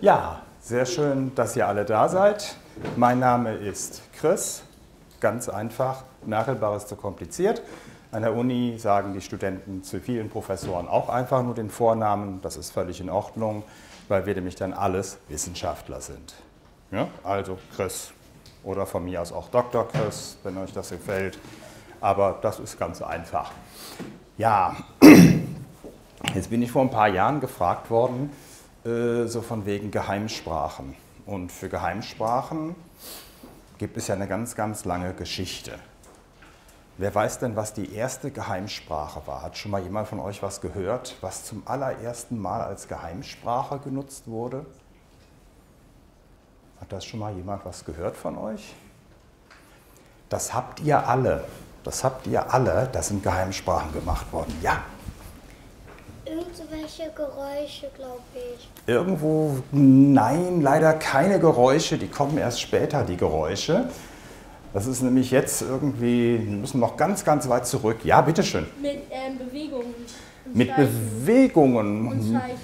Ja, sehr schön, dass ihr alle da seid. Mein Name ist Chris, ganz einfach, Merkelbach ist zu kompliziert. An der Uni sagen die Studenten zu vielen Professoren auch einfach nur den Vornamen, das ist völlig in Ordnung, weil wir nämlich dann alles Wissenschaftler sind. Ja, also Chris oder von mir aus auch Dr. Chris, wenn euch das gefällt, aber das ist ganz einfach. Ja, jetzt bin ich vor ein paar Jahren gefragt worden, so von wegen Geheimsprachen. Und für Geheimsprachen gibt es ja eine ganz, ganz lange Geschichte. Wer weiß denn, was die erste Geheimsprache war? Hat schon mal jemand von euch was gehört, was zum allerersten Mal als Geheimsprache genutzt wurde? Hat das schon mal jemand was gehört von euch? Das habt ihr alle. Das habt ihr alle. Da sind Geheimsprachen gemacht worden. Ja. Irgendwelche Geräusche, glaube ich. Irgendwo, nein, leider keine Geräusche, die kommen erst später, die Geräusche. Das ist nämlich jetzt irgendwie, wir müssen noch ganz, ganz weit zurück. Ja, bitteschön. Mit Bewegungen. Mit Bewegungen. Und Zeichen.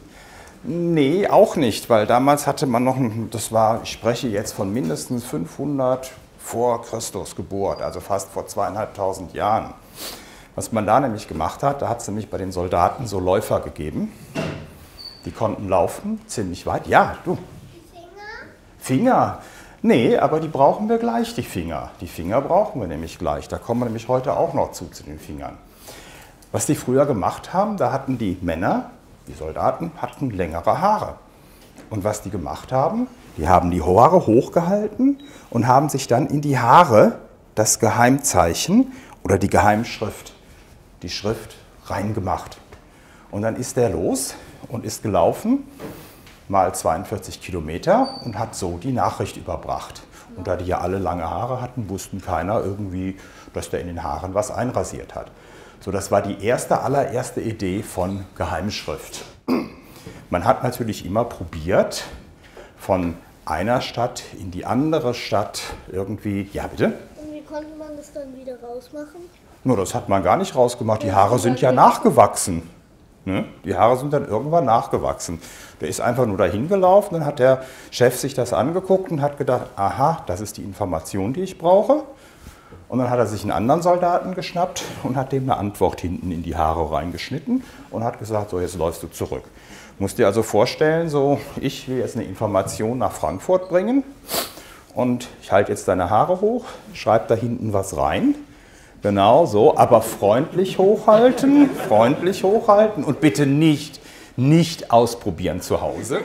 Nee, auch nicht, weil damals hatte man noch, das war, ich spreche jetzt von mindestens 500 vor Christus Geburt, also fast vor 2500 Jahren. Was man da nämlich gemacht hat, da hat es nämlich bei den Soldaten so Läufer gegeben. Die konnten laufen, ziemlich weit. Ja, du. Finger? Finger? Nee, aber die brauchen wir gleich, die Finger. Die Finger brauchen wir nämlich gleich. Da kommen wir nämlich heute auch noch zu den Fingern. Was die früher gemacht haben, da hatten die Männer, die Soldaten, hatten längere Haare. Und was die gemacht haben, die haben die Haare hochgehalten und haben sich dann in die Haare das Geheimzeichen oder die Geheimschrift, die Schrift reingemacht. Und dann ist der los und ist gelaufen, mal 42 Kilometer und hat so die Nachricht überbracht. Und da die ja alle lange Haare hatten, wussten keiner irgendwie, dass der in den Haaren was einrasiert hat. So, das war die allererste Idee von Geheimschrift. Man hat natürlich immer probiert, von einer Stadt in die andere Stadt irgendwie, ja bitte? Und wie konnte man das dann wieder rausmachen? Nur das hat man gar nicht rausgemacht, die Haare sind ja nachgewachsen. Ne? Die Haare sind dann irgendwann nachgewachsen. Der ist einfach nur dahin gelaufen, dann hat der Chef sich das angeguckt und hat gedacht, aha, das ist die Information, die ich brauche. Und dann hat er sich einen anderen Soldaten geschnappt und hat dem eine Antwort hinten in die Haare reingeschnitten und hat gesagt, so jetzt läufst du zurück. Musst dir also vorstellen, so ich will jetzt eine Information nach Frankfurt bringen und ich halte jetzt deine Haare hoch, schreibe da hinten was rein. Genau so, aber freundlich hochhalten und bitte nicht ausprobieren zu Hause.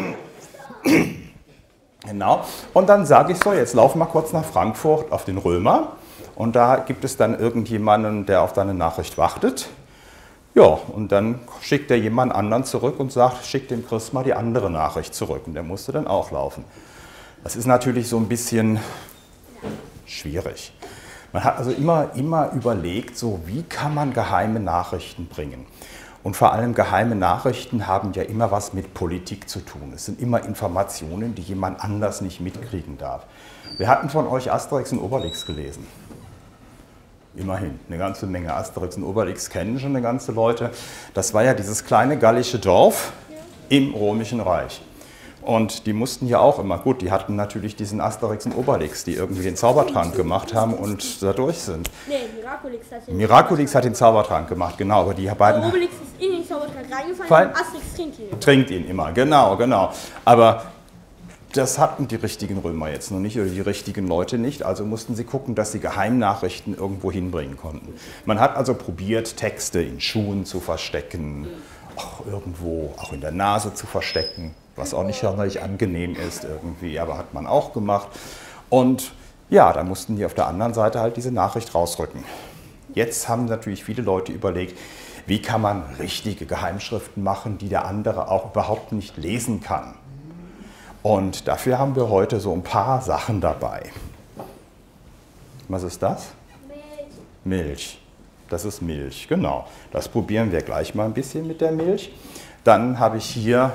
Genau, und dann sage ich so, jetzt lauf mal kurz nach Frankfurt auf den Römer und da gibt es dann irgendjemanden, der auf deine Nachricht wartet. Ja, und dann schickt er jemand anderen zurück und sagt, schick dem Chris mal die andere Nachricht zurück und der musste dann auch laufen. Das ist natürlich so ein bisschen schwierig. Man hat also immer überlegt, so wie kann man geheime Nachrichten bringen. Und vor allem geheime Nachrichten haben ja immer was mit Politik zu tun. Es sind immer Informationen, die jemand anders nicht mitkriegen darf. Wir hatten von euch Asterix und Obelix gelesen. Immerhin, eine ganze Menge. Asterix und Obelix kennen schon eine ganze Leute. Das war ja dieses kleine gallische Dorf im Römischen Reich. Und die mussten ja auch immer, gut, die hatten natürlich diesen Asterix und Obelix, die irgendwie den Zaubertrank gemacht haben und da durch sind. Nee, Miraculix hat den Zaubertrank gemacht, genau, aber die beiden... Obelix ist in den Zaubertrank reingefallen und Asterix trinkt ihn. Trinkt ihn immer, genau. Aber das hatten die richtigen Römer jetzt noch nicht oder die richtigen Leute nicht, also mussten sie gucken, dass sie Geheimnachrichten irgendwo hinbringen konnten. Man hat also probiert, Texte in Schuhen zu verstecken, auch irgendwo, auch in der Nase zu verstecken, was auch nicht sonderlich angenehm ist irgendwie, aber hat man auch gemacht. Und ja, dann mussten die auf der anderen Seite halt diese Nachricht rausrücken. Jetzt haben natürlich viele Leute überlegt, wie kann man richtige Geheimschriften machen, die der andere auch überhaupt nicht lesen kann. Und dafür haben wir heute so ein paar Sachen dabei. Was ist das? Milch. Milch. Das ist Milch, genau. Das probieren wir gleich mal ein bisschen mit der Milch. Dann habe ich hier...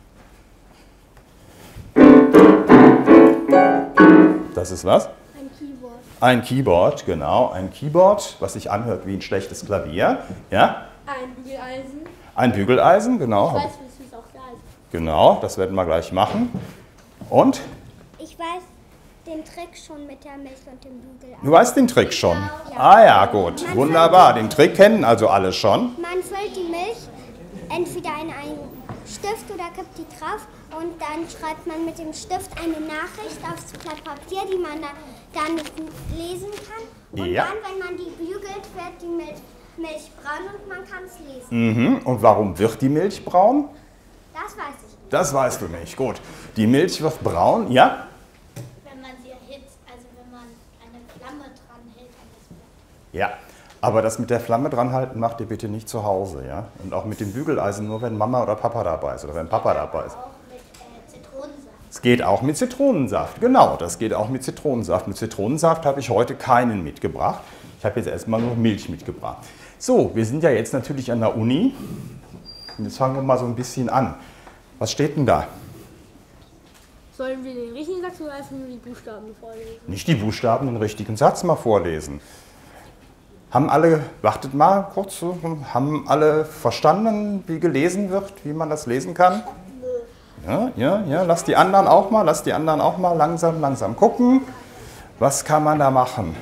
Das ist was? Ein Keyboard. Ein Keyboard, genau. Ein Keyboard, was sich anhört wie ein schlechtes Klavier. Ja? Ein Bügeleisen. Ein Bügeleisen, genau. Ich weiß, wie es auch da ist. Genau, das werden wir gleich machen. Und? Ich weiß den Trick schon mit der Milch und dem Bügel. Du weißt den Trick schon? Ja. Ah ja, gut. Wunderbar. Den Trick kennen also alle schon. Man füllt die Milch entweder in einen Stift oder kippt die drauf und dann schreibt man mit dem Stift eine Nachricht aufs Blatt Papier, die man dann nicht lesen kann. Und Ja. dann, wenn man die bügelt, wird die Milch braun und man kann es lesen. Und warum wird die Milch braun? Das weiß ich. Das weißt du nicht. Gut. Die Milch wird braun, ja? Wenn man sie erhitzt, also wenn man eine Flamme dran hält an das Blatt. Ja. Aber das mit der Flamme dran halten macht ihr bitte nicht zu Hause, ja? Und auch mit dem Bügeleisen nur, wenn Mama oder Papa dabei ist oder wenn Papa dabei ist. Auch mit Zitronensaft. Es geht auch mit Zitronensaft, genau, das geht auch mit Zitronensaft. Mit Zitronensaft habe ich heute keinen mitgebracht. Ich habe jetzt erstmal nur Milch mitgebracht. So, wir sind ja jetzt natürlich an der Uni. Und jetzt fangen wir mal so ein bisschen an. Was steht denn da? Sollen wir den richtigen Satz oder einfach nur die Buchstaben vorlesen? Nicht die Buchstaben, den richtigen Satz mal vorlesen. Haben alle, wartet mal kurz, haben alle verstanden, wie gelesen wird, wie man das lesen kann? Ja, lass die anderen auch mal langsam gucken. Was kann man da machen?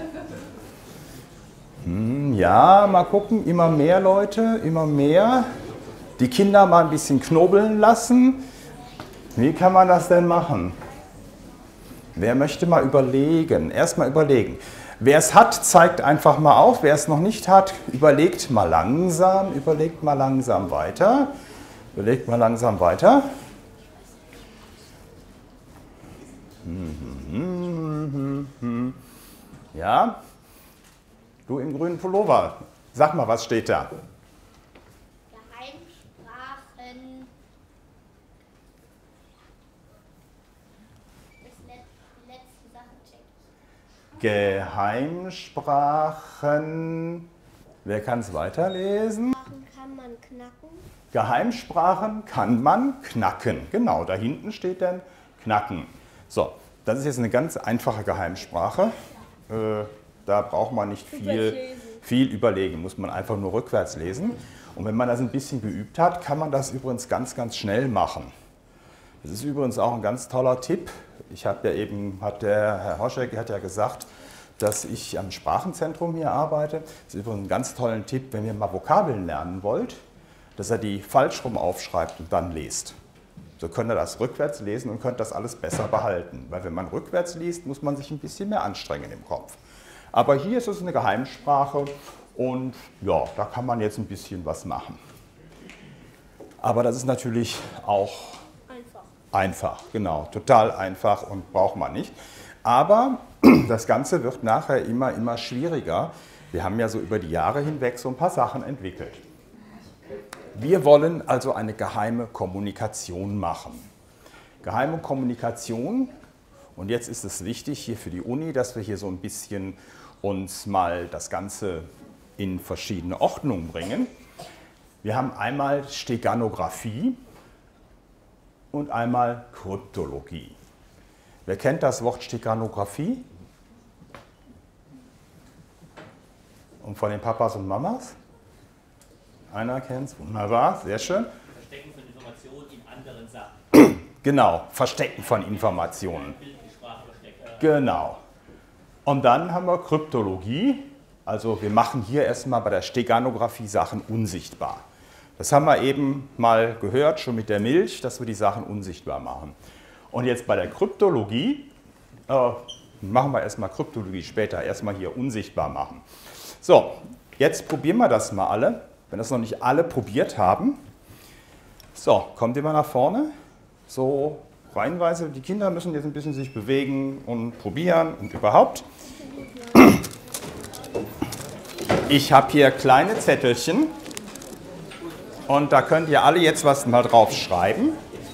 Ja, mal gucken, immer mehr Leute, immer mehr. Die Kinder mal ein bisschen knobeln lassen. Wie kann man das denn machen? Wer möchte mal überlegen? Erst mal überlegen. Wer es hat, zeigt einfach mal auf. Wer es noch nicht hat, überlegt mal langsam weiter. Überlegt mal langsam weiter. Ja, du im grünen Pullover, sag mal, was steht da? Geheimsprachen. Die letzten Sachen checken. Geheimsprachen. Wer kann es weiterlesen? Kann man knacken? Geheimsprachen kann man knacken. Genau, da hinten steht dann knacken. So, das ist jetzt eine ganz einfache Geheimsprache. Da braucht man nicht viel überlegen, muss man einfach nur rückwärts lesen. Und wenn man das ein bisschen geübt hat, kann man das übrigens ganz, ganz schnell machen. Das ist übrigens auch ein ganz toller Tipp. Ich habe ja eben, der Herr Hoschek hat ja gesagt, dass ich am Sprachenzentrum hier arbeite. Das ist übrigens ein ganz toller Tipp, wenn ihr mal Vokabeln lernen wollt, dass ihr die falsch rum aufschreibt und dann lest. So könnt ihr das rückwärts lesen und könnt das alles besser behalten. Weil wenn man rückwärts liest, muss man sich ein bisschen mehr anstrengen im Kopf. Aber hier ist es eine Geheimsprache und ja, da kann man jetzt ein bisschen was machen. Aber das ist natürlich auch einfach, genau, total einfach und braucht man nicht. Aber das Ganze wird nachher immer schwieriger. Wir haben ja so über die Jahre hinweg so ein paar Sachen entwickelt. Wir wollen also eine geheime Kommunikation machen. Geheime Kommunikation, und jetzt ist es wichtig hier für die Uni, dass wir hier so ein bisschen uns mal das Ganze in verschiedene Ordnungen bringen. Wir haben einmal Steganographie und einmal Kryptologie. Wer kennt das Wort Steganographie? Und von den Papas und Mamas? Einer kennt es, wunderbar, sehr schön. Verstecken von Informationen in anderen Sachen. Genau, Verstecken von Informationen. Genau. Und dann haben wir Kryptologie. Also wir machen hier erstmal bei der Steganographie Sachen unsichtbar. Das haben wir eben mal gehört, schon mit der Milch, dass wir die Sachen unsichtbar machen. Und jetzt bei der Kryptologie, machen wir erstmal Kryptologie später, erstmal hier unsichtbar machen. So, jetzt probieren wir das mal alle. Wenn das noch nicht alle probiert haben. So, kommt ihr mal nach vorne. So reihenweise. Die Kinder müssen jetzt ein bisschen sich bewegen und probieren und überhaupt. Ich habe hier kleine Zettelchen. Und da könnt ihr alle jetzt was mal drauf schreiben.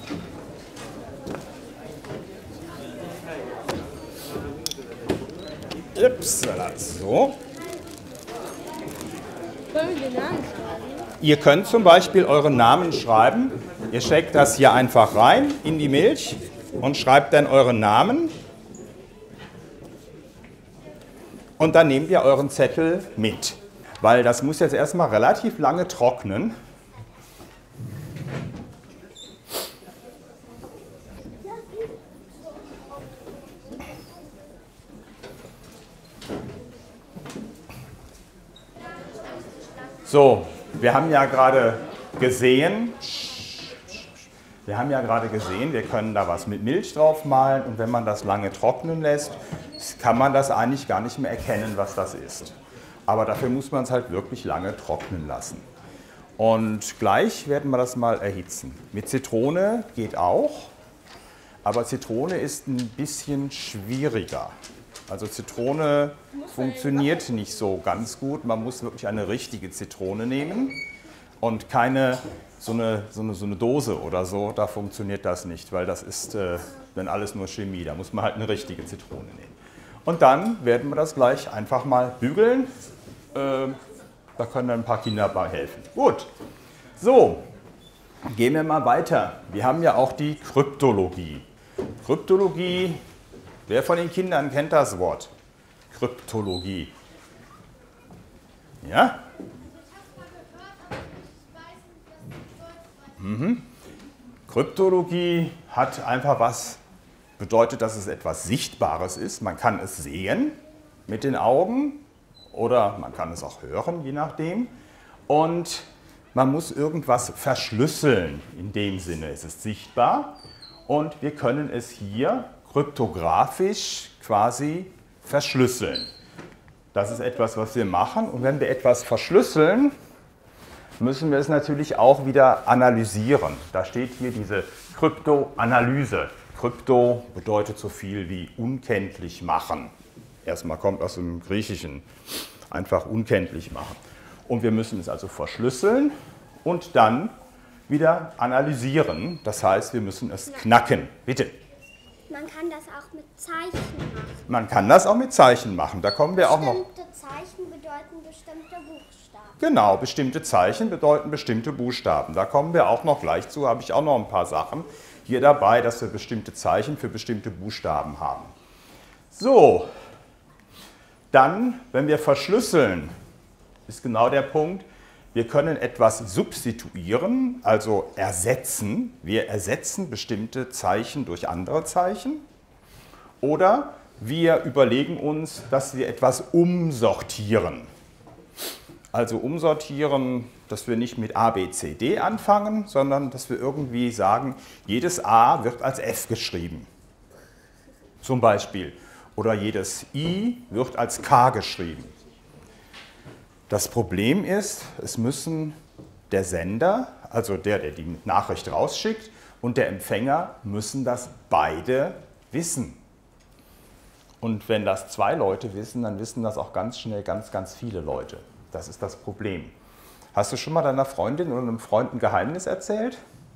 So. Ihr könnt zum Beispiel euren Namen schreiben. Ihr steckt das hier einfach rein in die Milch und schreibt dann euren Namen. Und dann nehmt ihr euren Zettel mit. Weil das muss jetzt erstmal relativ lange trocknen. So, wir haben ja gerade gesehen, wir können da was mit Milch drauf malen und wenn man das lange trocknen lässt, kann man das eigentlich gar nicht mehr erkennen, was das ist. Aber dafür muss man es halt wirklich lange trocknen lassen. Und gleich werden wir das mal erhitzen. Mit Zitrone geht auch, aber Zitrone ist ein bisschen schwieriger. Also Zitrone funktioniert nicht so ganz gut. Man muss wirklich eine richtige Zitrone nehmen und keine so eine Dose oder so, da funktioniert das nicht, weil das ist dann alles nur Chemie. Da muss man halt eine richtige Zitrone nehmen. Und dann werden wir das gleich einfach mal bügeln. Da können dann ein paar Kinder bei helfen. Gut, so, gehen wir mal weiter. Wir haben ja auch die Kryptologie. Kryptologie, wer von den Kindern kennt das Wort? Kryptologie. Ja? Kryptologie hat einfach was, bedeutet, dass es etwas Sichtbares ist. Man kann es sehen mit den Augen oder man kann es auch hören, je nachdem. Und man muss irgendwas verschlüsseln, in dem Sinne. Es ist sichtbar und wir können es hier kryptografisch quasi verschlüsseln. Das ist etwas, was wir machen. Und wenn wir etwas verschlüsseln, müssen wir es natürlich auch wieder analysieren. Da steht hier diese Kryptoanalyse. Krypto bedeutet so viel wie unkenntlich machen. Erstmal kommt aus dem Griechischen, einfach unkenntlich machen. Und wir müssen es also verschlüsseln und dann wieder analysieren. Das heißt, wir müssen es knacken. Bitte. Man kann das auch mit Zeichen machen. Man kann das auch mit Zeichen machen. Da kommen wir auch noch. Bestimmte Zeichen bedeuten bestimmte Buchstaben. Genau, bestimmte Zeichen bedeuten bestimmte Buchstaben. Da kommen wir auch noch gleich zu, habe ich auch noch ein paar Sachen hier dabei, dass wir bestimmte Zeichen für bestimmte Buchstaben haben. So, dann, wenn wir verschlüsseln, ist genau der Punkt, wir können etwas substituieren, also ersetzen. Wir ersetzen bestimmte Zeichen durch andere Zeichen. Oder wir überlegen uns, dass wir etwas umsortieren. Also umsortieren, dass wir nicht mit A, B, C, D anfangen, sondern dass wir irgendwie sagen, jedes A wird als F geschrieben. Zum Beispiel. Oder jedes I wird als K geschrieben. Das Problem ist, es müssen der Sender, also der die Nachricht rausschickt, und der Empfänger müssen das beide wissen. Und wenn das 2 Leute wissen, dann wissen das auch ganz schnell ganz viele Leute. Das ist das Problem. Hast du schon mal deiner Freundin oder einem Freund ein Geheimnis erzählt?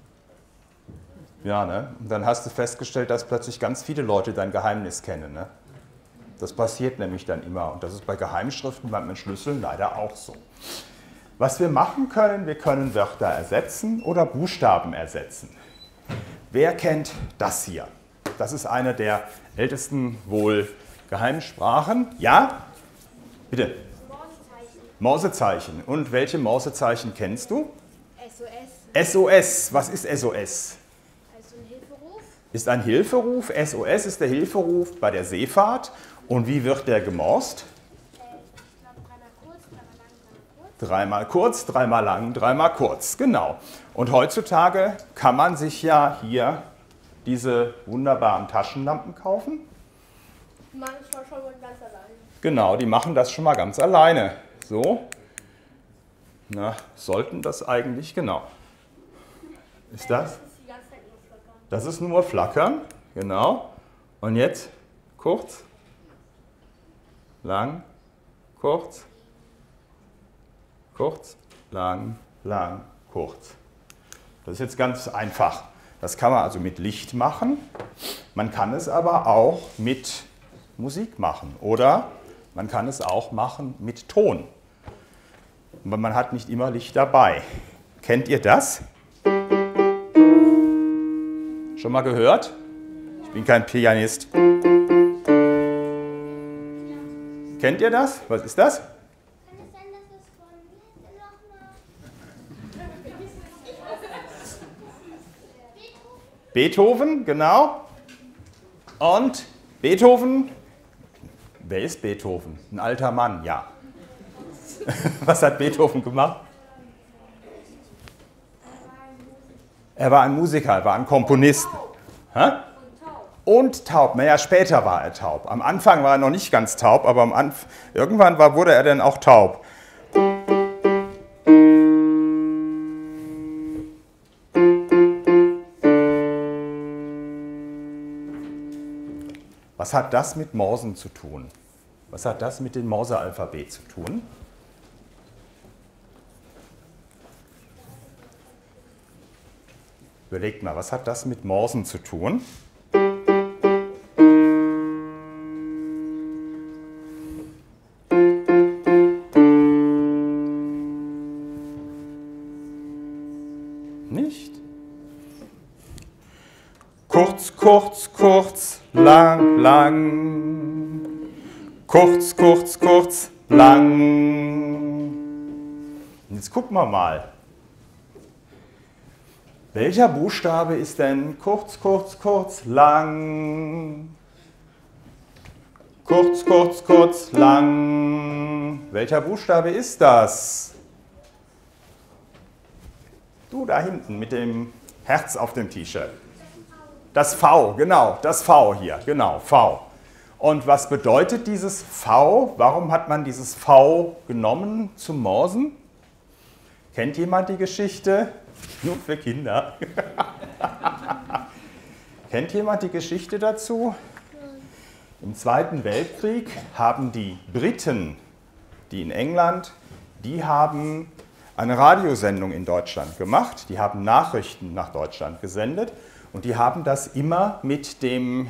Ja, ne? Und dann hast du festgestellt, dass plötzlich ganz viele Leute dein Geheimnis kennen, ne? Das passiert nämlich dann immer und das ist bei Geheimschriften beim Entschlüsseln leider auch so. Was wir machen können, wir können Wörter ersetzen oder Buchstaben ersetzen. Wer kennt das hier? Das ist eine der ältesten wohl Geheimsprachen. Ja? Bitte? Morsezeichen. Morsezeichen. Und welche Morsezeichen kennst du? SOS. SOS. Was ist SOS? Also ein Hilferuf. Ist ein Hilferuf. SOS ist der Hilferuf bei der Seefahrt. Und wie wird der gemorst? Ich glaube dreimal kurz, dreimal lang, dreimal kurz. Dreimal kurz, dreimal lang, dreimal kurz. Genau. Und heutzutage kann man sich ja hier diese wunderbaren Taschenlampen kaufen. Manchmal schon mal ganz alleine. Genau, die machen das schon mal ganz alleine. So. Na, sollten das eigentlich, genau. Ist das? Das ist die ganze Zeit nur flackern. Das ist nur Flackern, genau. Und jetzt kurz, lang, kurz, kurz, lang, lang, kurz. Das ist jetzt ganz einfach. Das kann man also mit Licht machen. Man kann es aber auch mit Musik machen oder man kann es auch machen mit Ton. Aber man hat nicht immer Licht dabei. Kennt ihr das? Schon mal gehört? Ich bin kein Pianist. Kennt ihr das? Was ist das? Kann es sein, dass es von mir nochmal... Beethoven, genau. Und Beethoven, wer ist Beethoven? Ein alter Mann, ja. Was hat Beethoven gemacht? Er war ein Musiker, er war ein Komponist. Hä? Und taub. Naja, später war er taub. Am Anfang war er noch nicht ganz taub, aber irgendwann wurde er dann auch taub. Was hat das mit Morsen zu tun? Was hat das mit dem Morse-Alphabet zu tun? Überlegt mal, was hat das mit Morsen zu tun? Nicht? Kurz, kurz, kurz, lang, lang. Kurz, kurz, kurz, lang. Und jetzt gucken wir mal. Welcher Buchstabe ist denn kurz, kurz, kurz, lang? Kurz, kurz, kurz, lang. Welcher Buchstabe ist das? Du da hinten mit dem Herz auf dem T-Shirt. Das V, genau, das V hier, genau, V. Und was bedeutet dieses V? Warum hat man dieses V genommen zum Morsen? Kennt jemand die Geschichte? Nur für Kinder. Kennt jemand die Geschichte dazu? Im Zweiten Weltkrieg haben die Briten, die in England, die haben eine Radiosendung in Deutschland gemacht. Die haben Nachrichten nach Deutschland gesendet und die haben das immer mit dem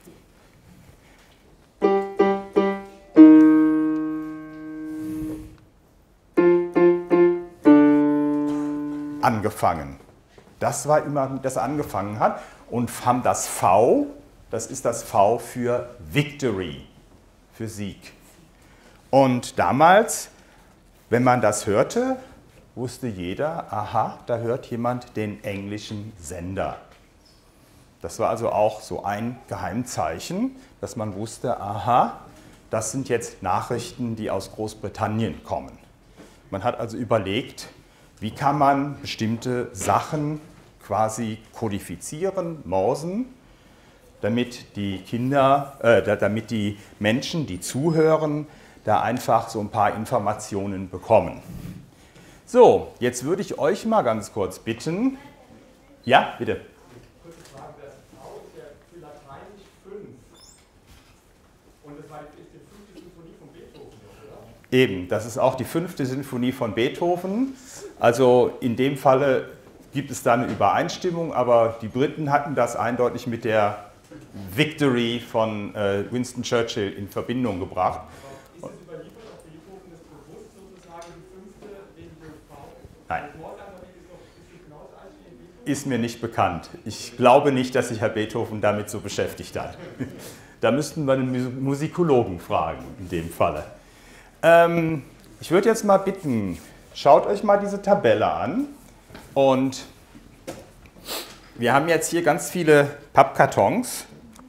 angefangen. Das war immer, das angefangen hat und haben das V, das ist das V für Victory, für Sieg. Und damals, wenn man das hörte, wusste jeder, aha, da hört jemand den englischen Sender. Das war also auch so ein Geheimzeichen, dass man wusste, aha, das sind jetzt Nachrichten, die aus Großbritannien kommen. Man hat also überlegt, wie kann man bestimmte Sachen quasi kodifizieren, morsen, damit die Kinder, damit die Menschen, die zuhören, da einfach so ein paar Informationen bekommen. So, jetzt würde ich euch mal ganz kurz bitten. Ja, bitte. Kurze Frage, das V ist ja für Lateinisch 5. Und das ist die 5. Sinfonie von Beethoven, oder? Eben, das ist auch die 5. Sinfonie von Beethoven. Also in dem Falle gibt es da eine Übereinstimmung, aber die Briten hatten das eindeutig mit der Victory von Winston Churchill in Verbindung gebracht. Ist es überliefert, ob Beethoven das bewusst sozusagen die 5. wegen dem V? Nein. Das Mordalphabet ist doch genauso alt wie in Beethoven. Ist mir nicht bekannt. Ich glaube nicht, dass sich Herr Beethoven damit so beschäftigt hat. Da müssten wir einen Musikologen fragen, in dem Falle. Ich würde jetzt mal bitten, schaut euch mal diese Tabelle an. Und wir haben jetzt hier ganz viele Pappkartons.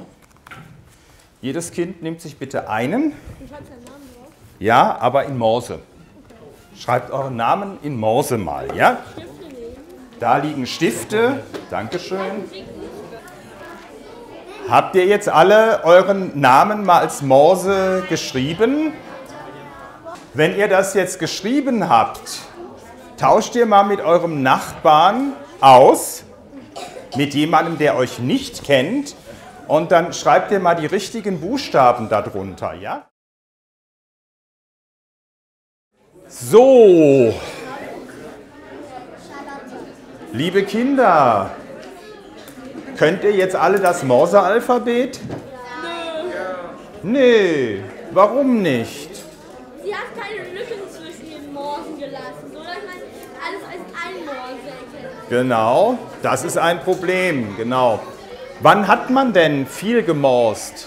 Jedes Kind nimmt sich bitte einen. Ja, aber in Morse. Schreibt euren Namen in Morse mal, ja? Da liegen Stifte. Dankeschön. Habt ihr jetzt alle euren Namen mal als Morse geschrieben? Wenn ihr das jetzt geschrieben habt, tauscht ihr mal mit eurem Nachbarn aus, mit jemandem, der euch nicht kennt, und dann schreibt ihr mal die richtigen Buchstaben darunter, ja? So, liebe Kinder, könnt ihr jetzt alle das Morse-Alphabet? Nee, warum nicht? Sie hat keine Lücken zwischen den Morsen gelassen, sodass man alles als ein Morse erkennt. Genau, das ist ein Problem, genau. Wann hat man denn viel gemorst?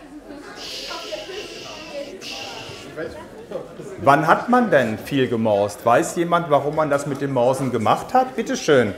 Wann hat man denn viel gemorst? Weiß jemand, warum man das mit dem Morsen gemacht hat? Bitte schön.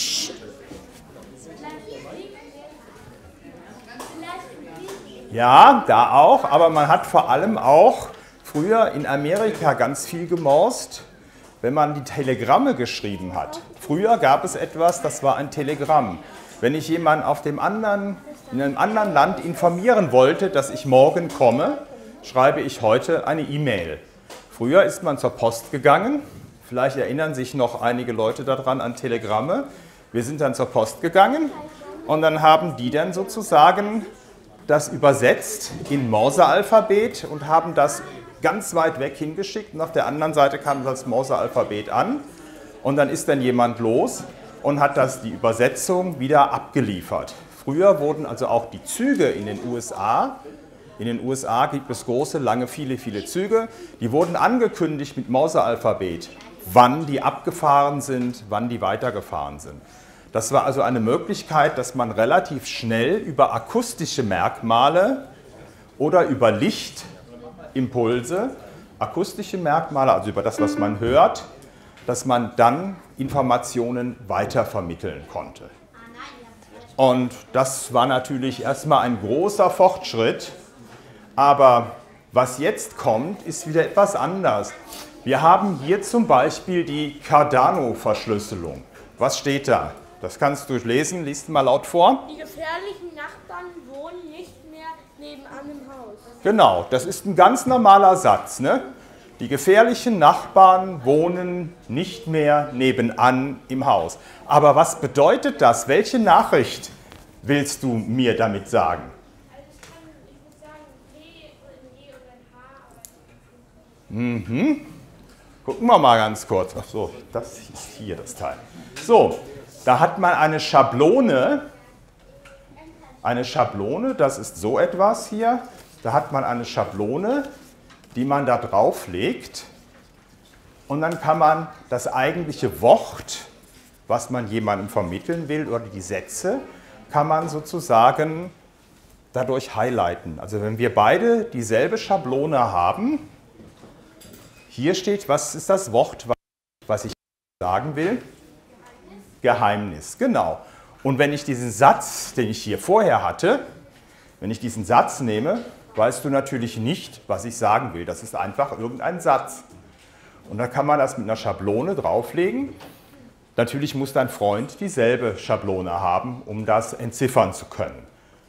Ja, da auch, aber man hat vor allem auch früher in Amerika ganz viel gemorst, wenn man die Telegramme geschrieben hat. Früher gab es etwas, das war ein Telegramm. Wenn ich jemanden in einem anderen Land informieren wollte, dass ich morgen komme, schreibe ich heute eine E-Mail. Früher ist man zur Post gegangen. Vielleicht erinnern sich noch einige Leute daran an Telegramme. Wir sind dann zur Post gegangen und dann haben die dann sozusagen das übersetzt in Morse-Alphabet und haben das ganz weit weg hingeschickt und auf der anderen Seite kam das Morse-Alphabet an und dann ist dann jemand los und hat die Übersetzung wieder abgeliefert. Früher wurden also auch die Züge in den USA gibt es große, lange, viele Züge, die wurden angekündigt mit Morse-Alphabet, wann die abgefahren sind, wann die weitergefahren sind. Das war also eine Möglichkeit, dass man relativ schnell über akustische Merkmale oder über Lichtimpulse, akustische Merkmale, also über das, was man hört, dass man dann Informationen weitervermitteln konnte. Und das war natürlich erstmal ein großer Fortschritt, aber was jetzt kommt, ist wieder etwas anders. Wir haben hier zum Beispiel die Cardano-Verschlüsselung. Was steht da? Das kannst du lesen, liest mal laut vor. Die gefährlichen Nachbarn wohnen nicht mehr nebenan im Haus. Genau, das ist ein ganz normaler Satz, ne? Die gefährlichen Nachbarn wohnen nicht mehr nebenan im Haus. Aber was bedeutet das? Welche Nachricht willst du mir damit sagen? Also ich würde sagen P und G und ein H. Mhm. Gucken wir mal ganz kurz. Ach so, das ist hier das Teil. So, da hat man eine Schablone. Eine Schablone, das ist so etwas hier. Da hat man eine Schablone, die man da drauf legt. Und dann kann man das eigentliche Wort, was man jemandem vermitteln will, oder die Sätze, kann man sozusagen dadurch highlighten. Also wenn wir beide dieselbe Schablone haben, hier steht, was ist das Wort, was ich sagen will? Geheimnis, genau. Und wenn ich diesen Satz, den ich hier vorher hatte, wenn ich diesen Satz nehme, weißt du natürlich nicht, was ich sagen will. Das ist einfach irgendein Satz. Und dann kann man das mit einer Schablone drauflegen. Natürlich muss dein Freund dieselbe Schablone haben, um das entziffern zu können.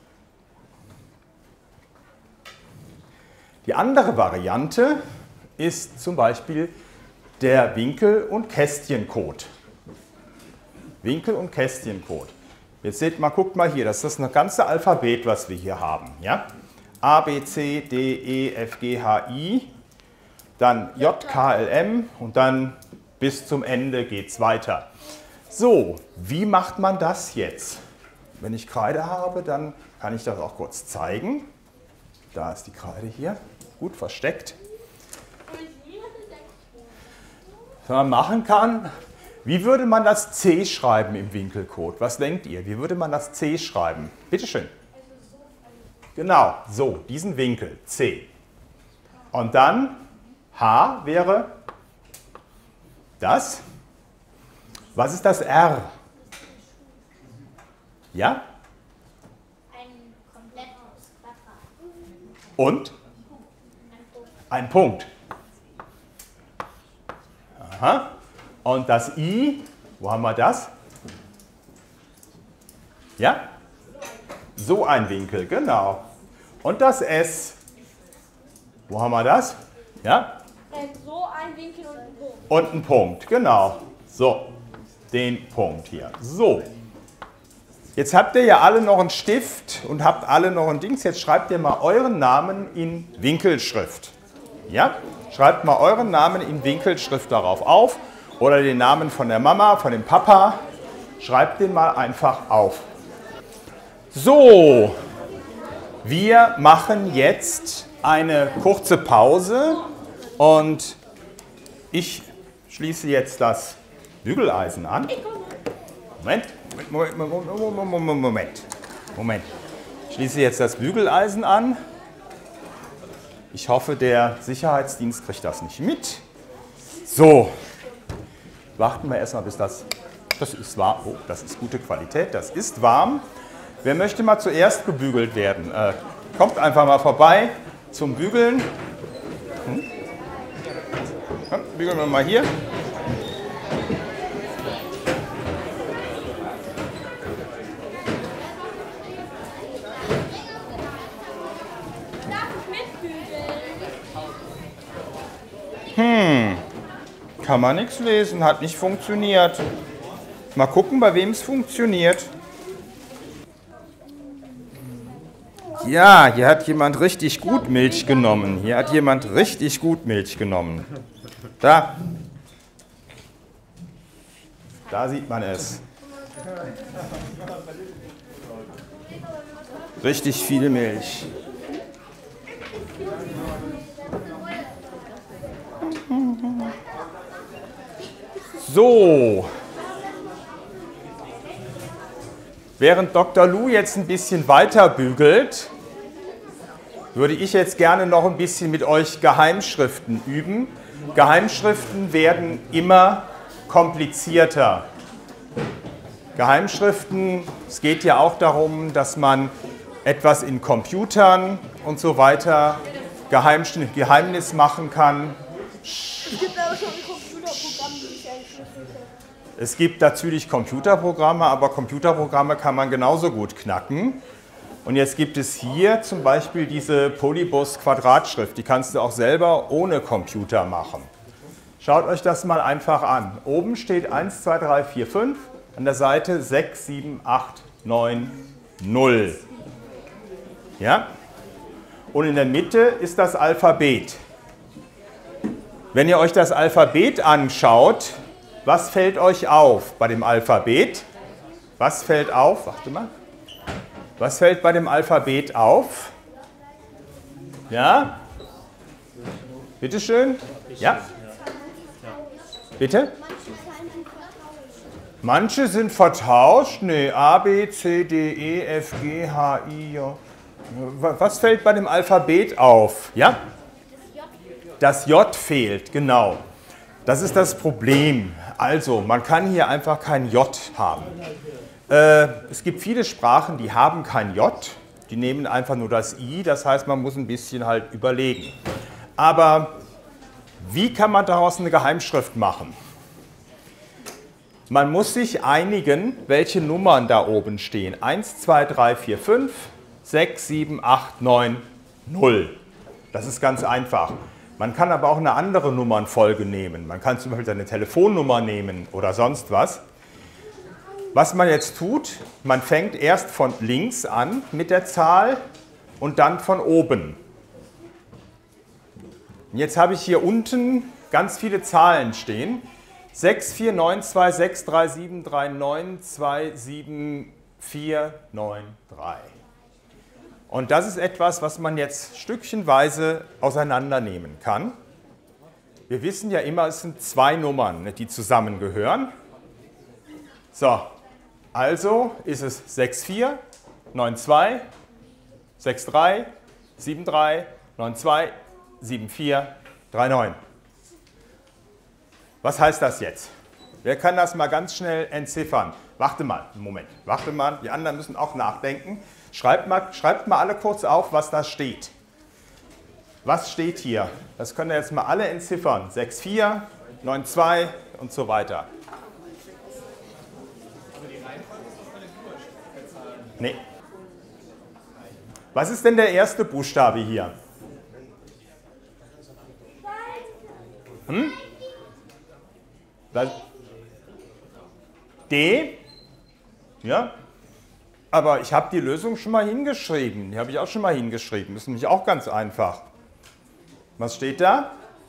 Die andere Variante ist zum Beispiel der Winkel- und Kästchencode. Winkel- und Kästchencode. Jetzt seht mal, guckt mal hier, das ist das ganze Alphabet, was wir hier haben. Ja? A, B, C, D, E, F, G, H, I, dann J, K, L, M und dann bis zum Ende geht es weiter. So, wie macht man das jetzt? Wenn ich Kreide habe, dann kann ich das auch kurz zeigen. Da ist die Kreide hier, gut versteckt. Was man machen kann, wie würde man das C schreiben im Winkelcode? Was denkt ihr? Wie würde man das C schreiben? Bitte schön. Genau, so, diesen Winkel, C. Und dann H wäre das. Was ist das R? Ja? Ein komplettes Quadrat. Und? Ein Punkt. Aha. Und das I, wo haben wir das? Ja? So ein Winkel, genau. Und das S, wo haben wir das? Ja? So ein Winkel und ein Punkt. Und ein Punkt, genau. So, den Punkt hier. So. Jetzt habt ihr ja alle noch einen Stift und habt alle noch ein Dings. Jetzt schreibt ihr mal euren Namen in Winkelschrift. Ja? Schreibt mal euren Namen in Winkelschrift darauf auf. Oder den Namen von der Mama, von dem Papa. Schreibt den mal einfach auf. So, wir machen jetzt eine kurze Pause und ich schließe jetzt das Bügeleisen an. Moment. Ich schließe jetzt das Bügeleisen an. Ich hoffe, der Sicherheitsdienst kriegt das nicht mit. So, warten wir erstmal, bis das ist warm. Oh, das ist gute Qualität, das ist warm. Wer möchte mal zuerst gebügelt werden? Kommt einfach mal vorbei zum Bügeln. Komm, bügeln wir mal hier. Kann man nichts lesen, hat nicht funktioniert. Mal gucken, bei wem es funktioniert. Ja, hier hat jemand richtig gut Milch genommen. Hier hat jemand richtig gut Milch genommen. Da. Da sieht man es. Richtig viel Milch. So. Während Dr. Lu jetzt ein bisschen weiter bügelt, würde ich jetzt gerne noch ein bisschen mit euch Geheimschriften üben. Geheimschriften werden immer komplizierter. Geheimschriften, es geht ja auch darum, dass man etwas in Computern und so weiter Geheimnis machen kann. Es gibt aber schon ein Computerprogramm, die ich entschlüsselt. Es gibt natürlich Computerprogramme, aber Computerprogramme kann man genauso gut knacken. Und jetzt gibt es hier zum Beispiel diese Polybus-Quadratschrift. Die kannst du auch selber ohne Computer machen. Schaut euch das mal einfach an. Oben steht 1, 2, 3, 4, 5. An der Seite 6, 7, 8, 9, 0. Ja? Und in der Mitte ist das Alphabet. Wenn ihr euch das Alphabet anschaut, was fällt euch auf bei dem Alphabet? Was fällt auf? Warte mal. Was fällt bei dem Alphabet auf? Ja? Bitte schön? Ja? Bitte? Manche sind vertauscht. Nee, A, B, C, D, E, F, G, H, I, J. Was fällt bei dem Alphabet auf? Ja? Das J fehlt, genau. Das ist das Problem. Also, man kann hier einfach kein J haben. Es gibt viele Sprachen, die haben kein J. Die nehmen einfach nur das I. Das heißt, man muss ein bisschen halt überlegen. Aber wie kann man daraus eine Geheimschrift machen? Man muss sich einigen, welche Nummern da oben stehen. 1, 2, 3, 4, 5, 6, 7, 8, 9, 0. Das ist ganz einfach. Man kann aber auch eine andere Nummernfolge nehmen. Man kann zum Beispiel seine Telefonnummer nehmen oder sonst was. Was man jetzt tut, man fängt erst von links an mit der Zahl und dann von oben. Und jetzt habe ich hier unten ganz viele Zahlen stehen. 6, 4, 9, 2, 6, 3, 7, 3, 9, 2, 7, 4, 9, 3. Und das ist etwas, was man jetzt stückchenweise auseinandernehmen kann. Wir wissen ja immer, es sind zwei Nummern, die zusammengehören. So, also ist es 6, 4, 9, 2, 6, 3, 7, 3, 9, 2, 7, 4, 3, 9. Was heißt das jetzt? Wer kann das mal ganz schnell entziffern? Warte mal, einen Moment. Warte mal, die anderen müssen auch nachdenken. Schreibt mal alle kurz auf, was da steht. Was steht hier? Das können wir jetzt mal alle entziffern. 6, 4, 9, 2 und so weiter. Nee. Was ist denn der erste Buchstabe hier? D? Ja? Aber ich habe die Lösung schon mal hingeschrieben. Die habe ich auch schon mal hingeschrieben. Das ist nämlich auch ganz einfach. Was steht da?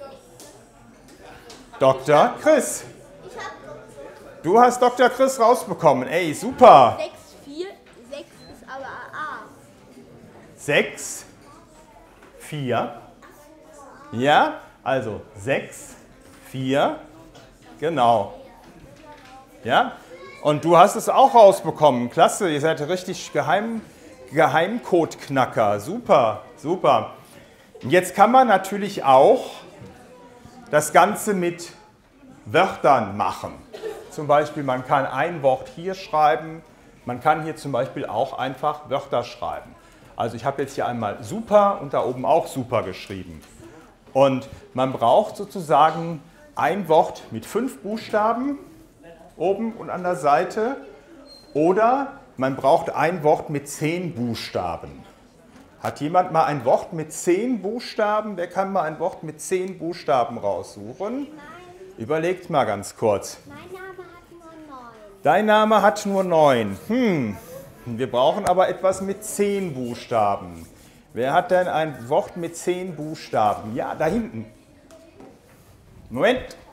Dr. Chris. Du hast Dr. Chris rausbekommen. Ey, super. 6, 4, 6 ist aber A. 6, 4. Ja, also 6, 4. Genau. Ja? Und du hast es auch rausbekommen. Klasse, ihr seid richtig Geheimcode-Knacker. Super, super. Und jetzt kann man natürlich auch das Ganze mit Wörtern machen. Zum Beispiel, man kann ein Wort hier schreiben. Man kann hier zum Beispiel auch einfach Wörter schreiben. Also ich habe jetzt hier einmal super und da oben auch super geschrieben. Und man braucht sozusagen ein Wort mit 5 Buchstaben oben und an der Seite oder man braucht ein Wort mit 10 Buchstaben. Hat jemand mal ein Wort mit 10 Buchstaben? Wer kann mal ein Wort mit 10 Buchstaben raussuchen? Überlegt mal ganz kurz. Mein Name hat nur 9. Dein Name hat nur 9. Wir brauchen aber etwas mit 10 Buchstaben. Wer hat denn ein Wort mit 10 Buchstaben? Ja, da hinten. Moment.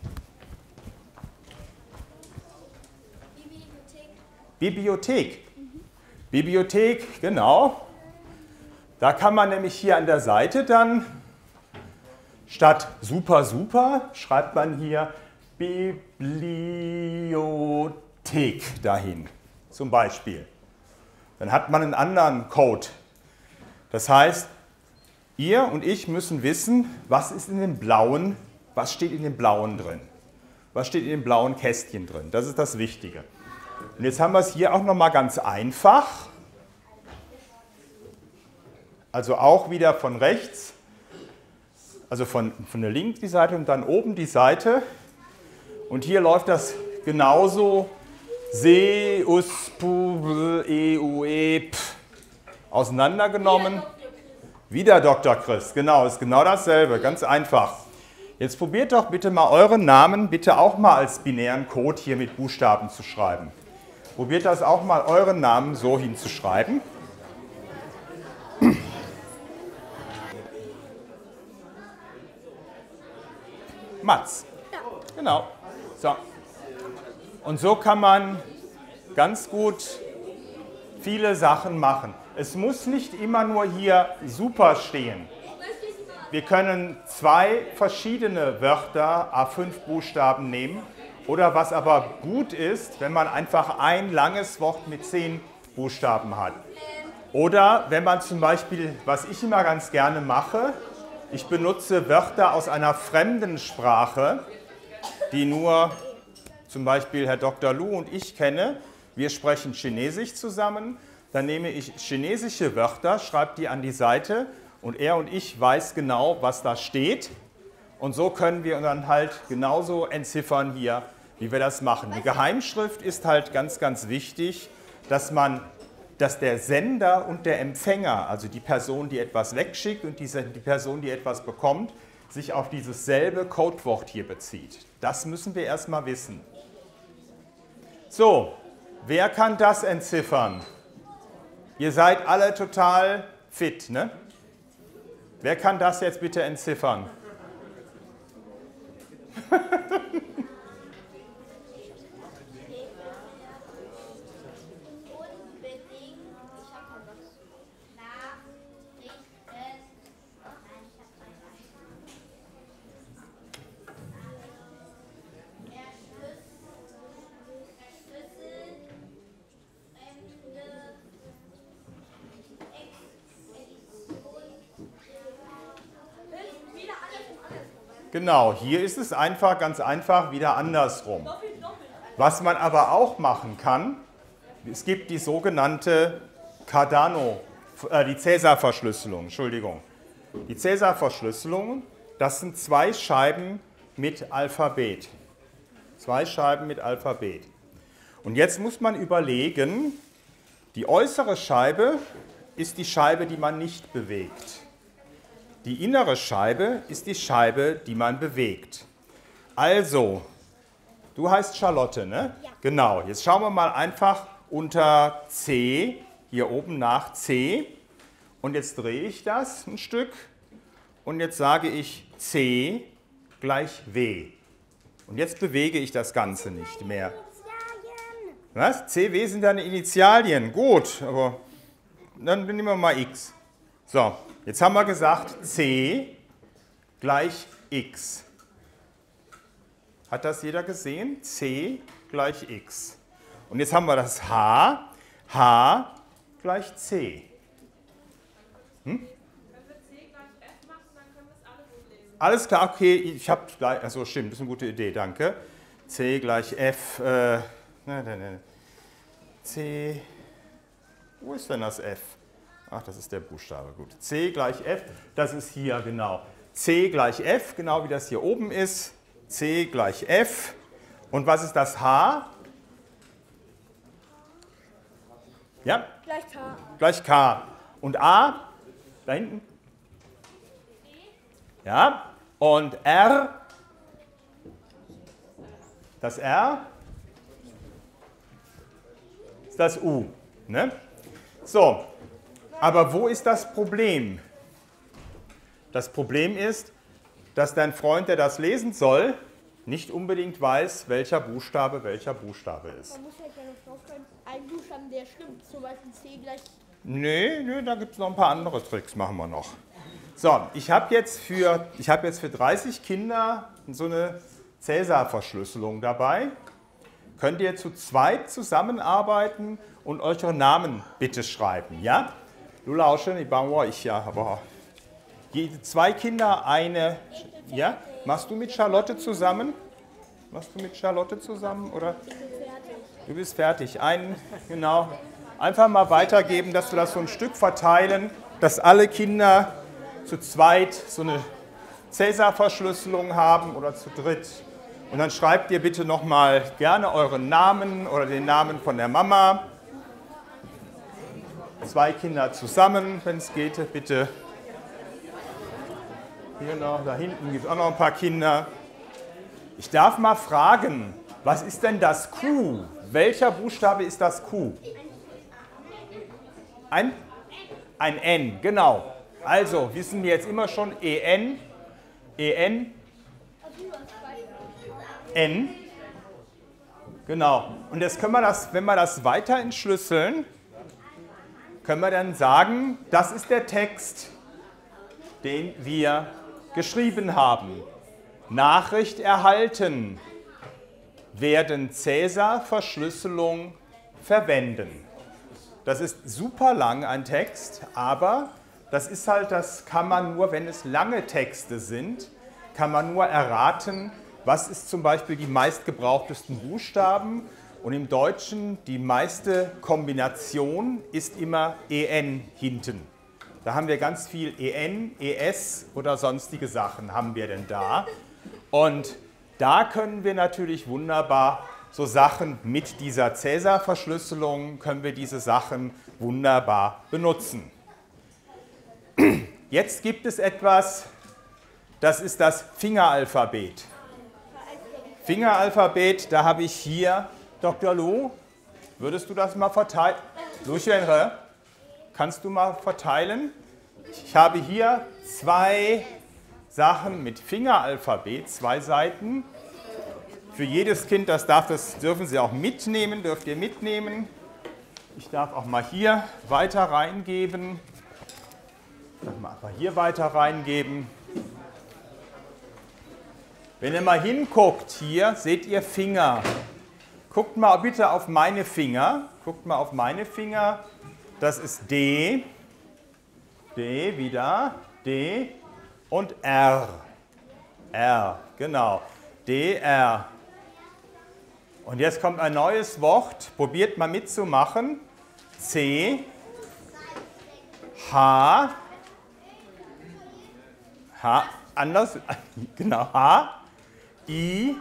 Bibliothek. Bibliothek, genau. Da kann man nämlich hier an der Seite dann statt super, super schreibt man hier Bibliothek dahin, zum Beispiel. Dann hat man einen anderen Code. Das heißt, ihr und ich müssen wissen, was ist in dem blauen, was steht in dem blauen drin. Was steht in dem blauen Kästchen drin? Das ist das Wichtige. Und jetzt haben wir es hier auch nochmal ganz einfach. Also auch wieder von rechts, also von der linken die Seite und dann oben die Seite. Und hier läuft das genauso. Se, us, pu, e, u, e, p. Auseinandergenommen. Wieder Dr. Chris, genau, ist genau dasselbe, ganz einfach. Jetzt probiert doch bitte mal euren Namen bitte auch mal als binären Code hier mit Buchstaben zu schreiben. Probiert das auch mal, euren Namen so hinzuschreiben. Mats. Ja. Genau. So. Und so kann man ganz gut viele Sachen machen. Es muss nicht immer nur hier super stehen. Wir können 2 verschiedene Wörter, A5 Buchstaben nehmen. Oder was aber gut ist, wenn man einfach ein langes Wort mit 10 Buchstaben hat. Oder wenn man zum Beispiel, was ich immer ganz gerne mache, ich benutze Wörter aus einer fremden Sprache, die nur zum Beispiel Herr Dr. Lu und ich kennen. Wir sprechen Chinesisch zusammen. Dann nehme ich chinesische Wörter, schreibe die an die Seite und er und ich weiß genau, was da steht. Und so können wir dann halt genauso entziffern hier, wie wir das machen. Die Geheimschrift ist halt ganz, ganz wichtig, dass der Sender und der Empfänger, also die Person, die etwas wegschickt und die Person, die etwas bekommt, sich auf dieses selbe Codewort hier bezieht. Das müssen wir erstmal wissen. So, wer kann das entziffern? Ihr seid alle total fit, ne? Wer kann das jetzt bitte entziffern? Genau, hier ist es einfach, ganz einfach wieder andersrum. Was man aber auch machen kann, es gibt die sogenannte Cardano, die Cäsar-Verschlüsselung, Entschuldigung. Die Cäsar-Verschlüsselung, das sind 2 Scheiben mit Alphabet. 2 Scheiben mit Alphabet. Und jetzt muss man überlegen, die äußere Scheibe ist die Scheibe, die man nicht bewegt. Die innere Scheibe ist die Scheibe, die man bewegt. Also, du heißt Charlotte, ne? Ja. Genau, jetzt schauen wir mal einfach unter C, hier oben nach C. Und jetzt drehe ich das ein Stück und jetzt sage ich C gleich W. Und jetzt bewege ich das Ganze nicht mehr. Was? CW sind deine Initialien. Gut, aber dann nehmen wir mal X. So, jetzt haben wir gesagt, C gleich X. Hat das jeder gesehen? C gleich X. Und jetzt haben wir das H. H gleich C. Wenn wir C gleich F machen, dann können wir es alle gut lesen. Alles klar, okay, ich habe gleich, also stimmt, das ist eine gute Idee, danke. C gleich F, C, wo ist denn das F? Ach, das ist der Buchstabe, gut. C gleich F, das ist hier, genau. C gleich F, genau wie das hier oben ist. C gleich F. Und was ist das H? Ja? Gleich K. Gleich K. Und A? Da hinten. Ja, und R, das R ist das U. Ne? So, aber wo ist das Problem? Das Problem ist, dass dein Freund, der das lesen soll, nicht unbedingt weiß, welcher Buchstabe ist. Man muss halt ja noch drauf können, ein Buchstaben, der stimmt, zum Beispiel C gleich. Nee, da gibt es noch ein paar andere Tricks, machen wir noch. So, ich habe jetzt für 30 Kinder so eine Cäsar-Verschlüsselung dabei. Könnt ihr zu zweit zusammenarbeiten und eure Namen bitte schreiben, ja? Du lauschen, ich ja, aber zwei Kinder, eine, ja? Machst du mit Charlotte zusammen? Oder? Du bist fertig. Genau. Einfach mal weitergeben, dass wir das so ein Stück verteilen, dass alle Kinder zu zweit so eine Cäsar-Verschlüsselung haben oder zu dritt. Und dann schreibt ihr bitte nochmal gerne euren Namen oder den Namen von der Mama. Zwei Kinder zusammen, wenn es geht, bitte. Hier noch, da hinten gibt es auch noch ein paar Kinder. Ich darf mal fragen, was ist denn das Q? Welcher Buchstabe ist das Q? Ein N, genau. Also, wissen wir jetzt immer schon N, N. Genau. Und jetzt können wir wenn wir das weiter entschlüsseln, können wir dann sagen, das ist der Text, den wir geschrieben haben. Nachricht erhalten, werden Cäsar-Verschlüsselung verwenden. Das ist super lang, ein Text, aber das ist halt, das kann man nur, wenn es lange Texte sind, kann man nur erraten, was ist zum Beispiel die meistgebrauchtesten Buchstaben. Und im Deutschen die meiste Kombination ist immer EN hinten. Da haben wir ganz viel EN, ES oder sonstige Sachen haben wir denn da. Und da können wir natürlich wunderbar so Sachen mit dieser Cäsar-Verschlüsselung, können wir diese Sachen wunderbar benutzen. Jetzt gibt es etwas, das ist das Fingeralphabet. Fingeralphabet, da habe ich hier, Dr. Lu, würdest du das mal verteilen? Lucienre, kannst du mal verteilen? Ich habe hier zwei Sachen mit Fingeralphabet, zwei Seiten. Für jedes Kind, das dürfen Sie auch mitnehmen, dürft ihr mitnehmen. Ich darf auch mal hier weiter reingeben. Ich darf mal hier weiter reingeben. Wenn ihr mal hinguckt, hier seht ihr Finger. Guckt mal bitte auf meine Finger. Guckt mal auf meine Finger. Das ist D. D wieder. D. Und R. R, genau. D, R. Und jetzt kommt ein neues Wort. Probiert mal mitzumachen. C. H. H. Anders. Genau. H. I.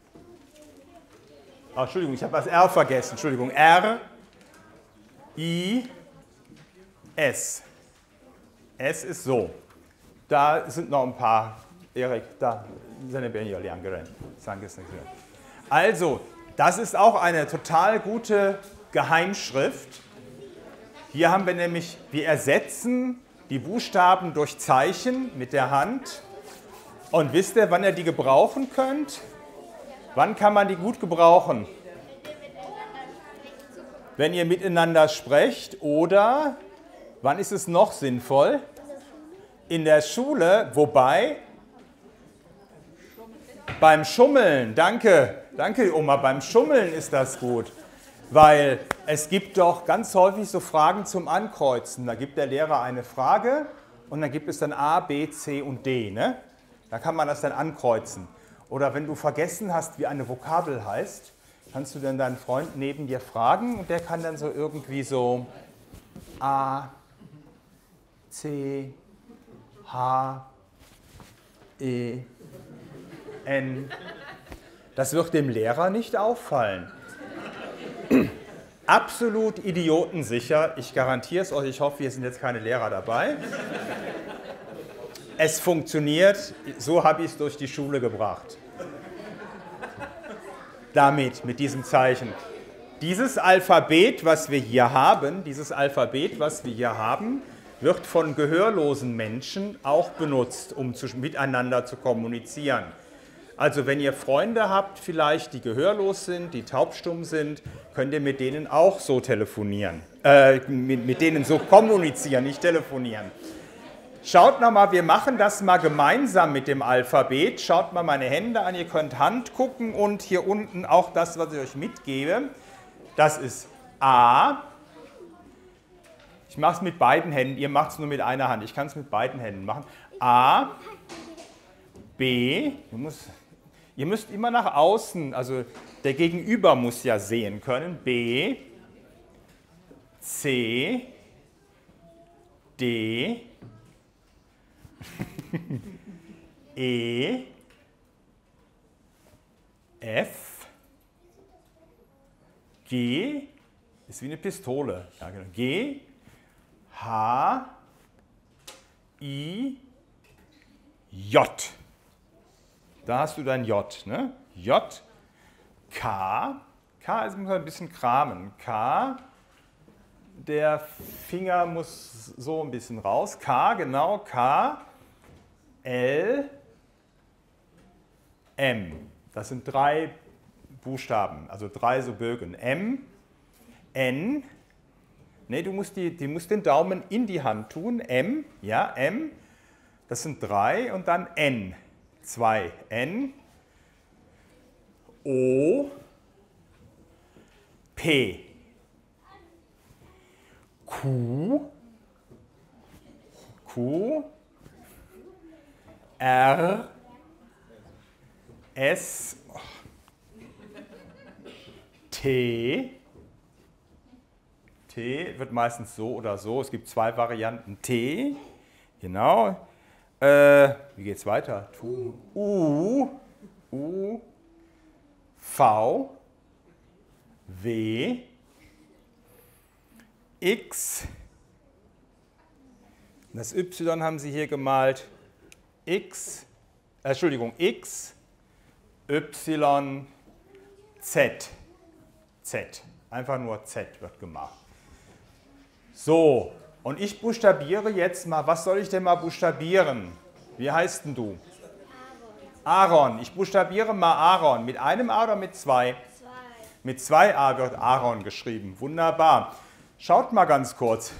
Oh, Entschuldigung, ich habe das R vergessen. Entschuldigung. R. I. S. S ist so. Da sind noch ein paar. Erik, da sind ein Also, das ist auch eine total gute Geheimschrift. Hier haben wir nämlich, wir ersetzen die Buchstaben durch Zeichen mit der Hand. Und wisst ihr, wann ihr die gebrauchen könnt? Wann kann man die gut gebrauchen? Wenn ihr miteinander sprecht oder, wann ist es noch sinnvoll? In der Schule, wobei, beim Schummeln, danke Oma, beim Schummeln ist das gut, weil es gibt doch ganz häufig so Fragen zum Ankreuzen. Da gibt der Lehrer eine Frage und dann gibt es dann A, B, C und D, ne? Da kann man das dann ankreuzen. Oder wenn du vergessen hast, wie eine Vokabel heißt, kannst du dann deinen Freund neben dir fragen und der kann dann so irgendwie so A, C, H, E, N. Das wird dem Lehrer nicht auffallen. absolut idiotensicher. Ich garantiere es euch, ich hoffe, hier sind jetzt keine Lehrer dabei. Es funktioniert, so habe ich es durch die Schule gebracht. Damit, mit diesem Zeichen. Dieses Alphabet, was wir hier haben, wird von gehörlosen Menschen auch benutzt, um miteinander zu kommunizieren. Also wenn ihr Freunde habt, vielleicht die gehörlos sind, die taubstumm sind, könnt ihr mit denen auch so telefonieren. Mit denen so kommunizieren, nicht telefonieren. Schaut nochmal, wir machen das mal gemeinsam mit dem Alphabet. Schaut mal meine Hände an, ihr könnt Hand gucken und hier unten auch das, was ich euch mitgebe. Das ist A. Ich mache es mit beiden Händen, ihr macht es nur mit einer Hand. Ich kann es mit beiden Händen machen. A, B, ihr müsst immer nach außen, also der Gegenüber muss ja sehen können. B, C, D, E, F, G, ist wie eine Pistole. Ja, genau. G, H, I, J. Da hast du dein J, ne? J, K. K ist, muss man ein bisschen kramen. K, der Finger muss so ein bisschen raus. K, genau, K, L, M. Das sind 3 Buchstaben, also 3 so Bögen. M, N. Ne, du musst den Daumen in die Hand tun. M, ja, M. Das sind 3 und dann N. 2, N. O, P. Q, Q, R, S, T, T wird meistens so oder so, es gibt 2 Varianten, T, genau, wie geht es weiter? U, V, W, X, das Y haben Sie hier gemalt, X, Y, Z, Z, einfach nur Z wird gemacht. So, und ich buchstabiere jetzt mal, was soll ich denn mal buchstabieren? Wie heißt denn du? Aaron. Ich buchstabiere mal Aaron. Mit einem A oder mit 2? 2. Mit 2 A wird Aaron geschrieben. Wunderbar. Schaut mal ganz kurz.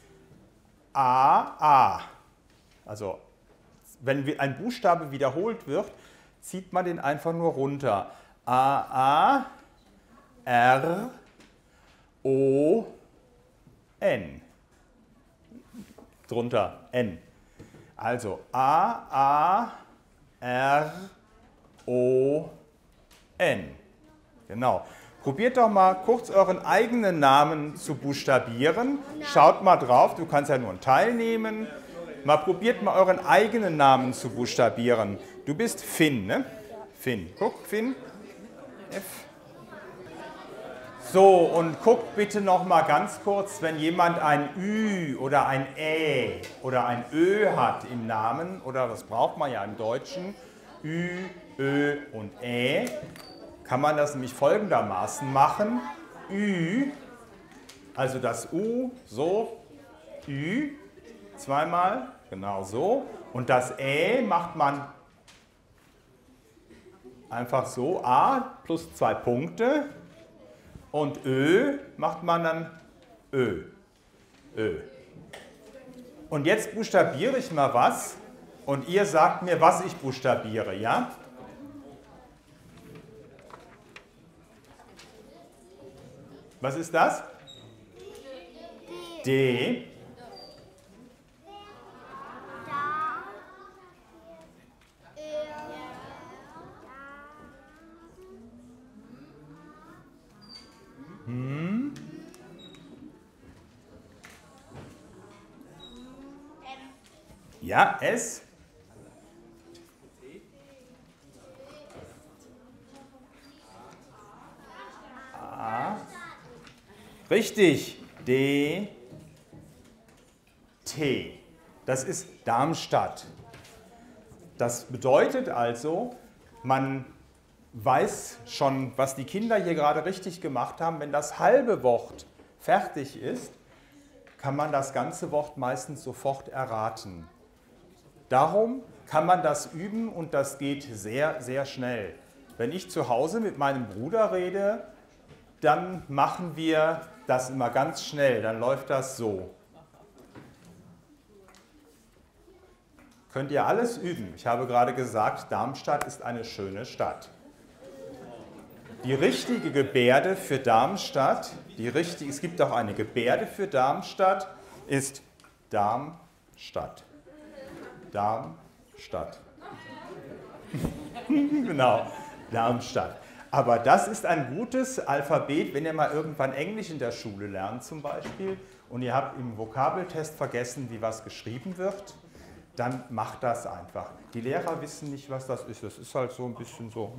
A. Also, wenn ein Buchstabe wiederholt wird, zieht man den einfach nur runter. A, R, O, N. Drunter N. Also A, R, O, N. Genau. Probiert doch mal kurz euren eigenen Namen zu buchstabieren. Schaut mal drauf, du kannst ja nur einen Teil nehmen. Probiert mal euren eigenen Namen zu buchstabieren. Du bist Finn, ne? Finn. Guck, Finn. F. So, und guckt bitte noch mal ganz kurz, wenn jemand ein Ü oder ein Ä oder ein Ö hat im Namen, oder das braucht man ja im Deutschen, Ü, Ö und Ä, kann man das nämlich folgendermaßen machen. Ü, also das U, so, Ü, zweimal, genau so. Und das Ä macht man einfach so, A plus 2 Punkte. Und Ö macht man dann Ö. Ö. Und jetzt buchstabiere ich mal was und ihr sagt mir, was ich buchstabiere, ja? Was ist das? D. Ja, S. A. Richtig, D, T. Das ist Darmstadt. Das bedeutet also, man weiß schon, was die Kinder hier gerade richtig gemacht haben. Wenn das halbe Wort fertig ist, kann man das ganze Wort meistens sofort erraten. Darum kann man das üben und das geht sehr, sehr schnell. Wenn ich zu Hause mit meinem Bruder rede, dann machen wir das immer ganz schnell, dann läuft das so. Könnt ihr alles üben. Ich habe gerade gesagt, Darmstadt ist eine schöne Stadt. Die richtige Gebärde für Darmstadt, es gibt auch eine Gebärde für Darmstadt, ist Darmstadt. Darmstadt. Genau, Darmstadt. Aber das ist ein gutes Alphabet, wenn ihr mal irgendwann Englisch in der Schule lernt zum Beispiel und ihr habt im Vokabeltest vergessen, wie was geschrieben wird, dann macht das einfach. Die Lehrer wissen nicht, was das ist. Das ist halt so ein bisschen so.